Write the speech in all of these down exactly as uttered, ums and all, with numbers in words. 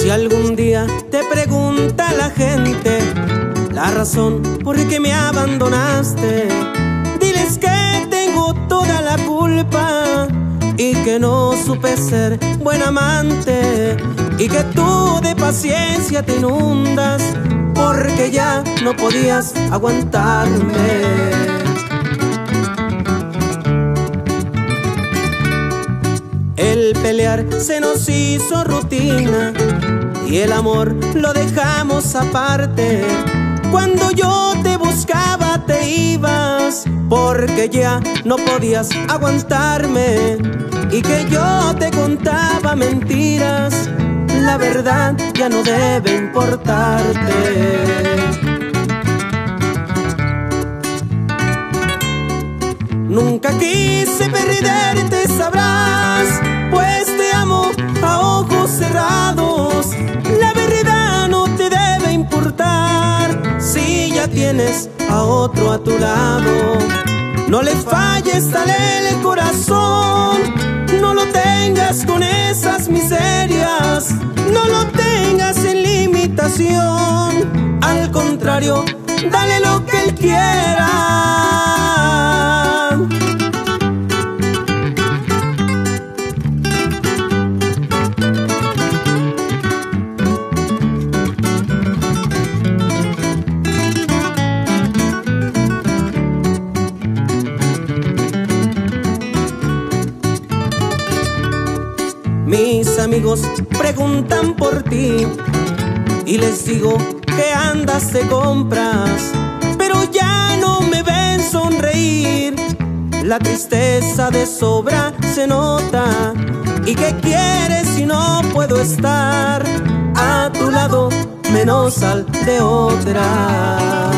Si algún día te pregunta la gente la razón por qué me abandonaste, diles que tengo toda la culpa y que no supe ser buen amante, y que tú de paciencia te inundas porque ya no podías aguantarme. El pelear se nos hizo rutina y el amor lo dejamos aparte. Cuando yo te buscaba te ibas porque ya no podías aguantarme, y que yo te contaba mentiras, la verdad ya no debe importarte. Nunca quise perderte, sabrás, pues te amo a ojos cerrados. La verdad no te debe importar si ya tienes a otro a tu lado. No le falles, dale el corazón, no lo tengas con esas miserias, no lo tengas en limitación. Al contrario, dale lo que él quiera. Mis amigos preguntan por ti y les digo que andas de compras, pero ya no me ven sonreír. La tristeza de sobra se nota, y que quieres si no puedo estar a tu lado menos al de otra.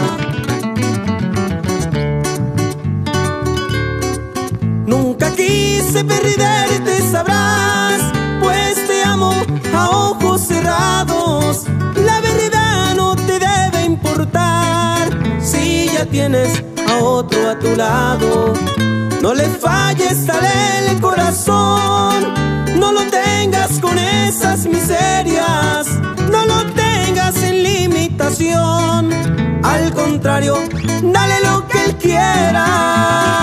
Nunca quise perderte, sabrás, pues te amo a ojos cerrados. La verdad no te debe importar si ya tienes a otro a tu lado. No le falles, dale el corazón, no lo tengas con esas miserias, no lo tengas en limitación. Al contrario, dale lo que él quiera.